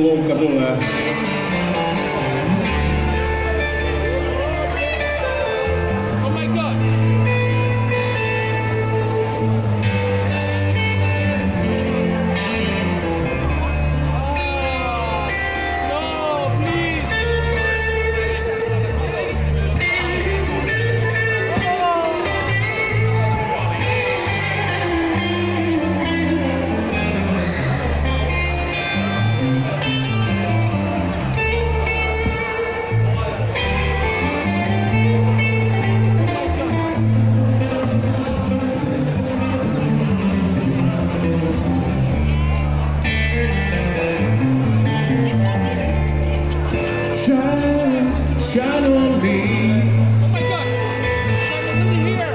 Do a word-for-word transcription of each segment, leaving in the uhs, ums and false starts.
lunkka sulle. Oh my god! Shine, shine on me. Oh my god! Shine over here!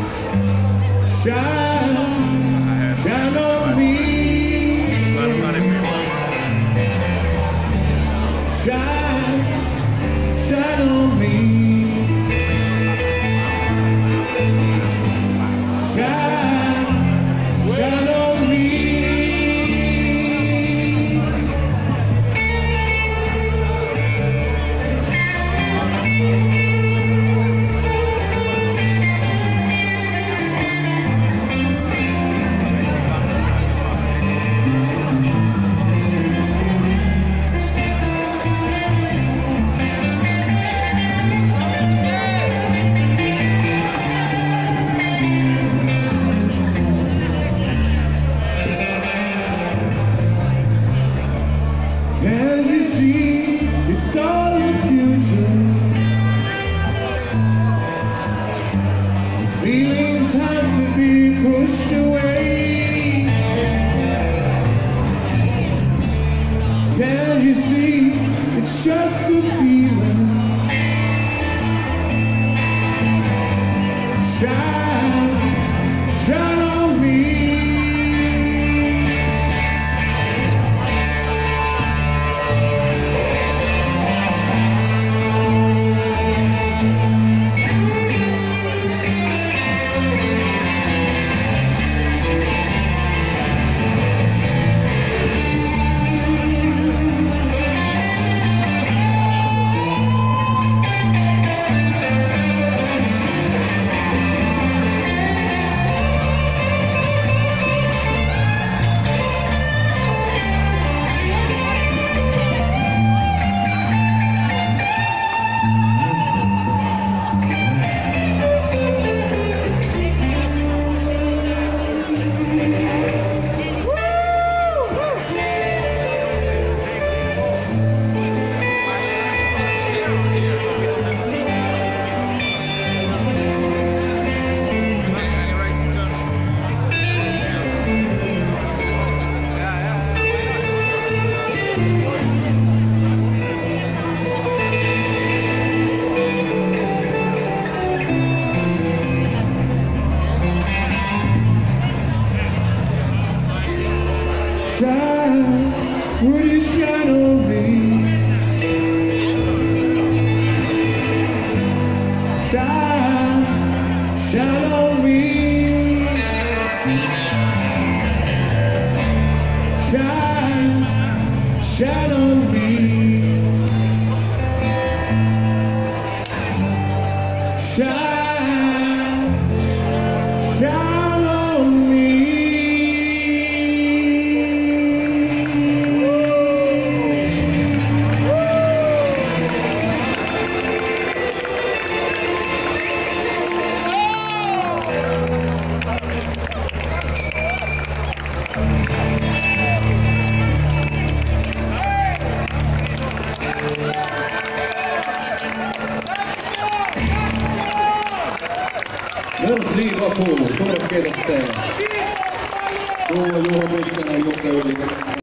Shine, shine on me. Shine, shine on me. Shine, shine on me. And you see, it's all the future. The feelings have to be pushed away. Can't you see, it's just a feeling. Shine, shine on me. Shine, would you shine on me? Shine, shine on me. Shine, shine on me. Shine, shine on me. Merci beaucoup, suuret kiitokset teille. Tuula Juho Mykkänen, Jukka Ylikas.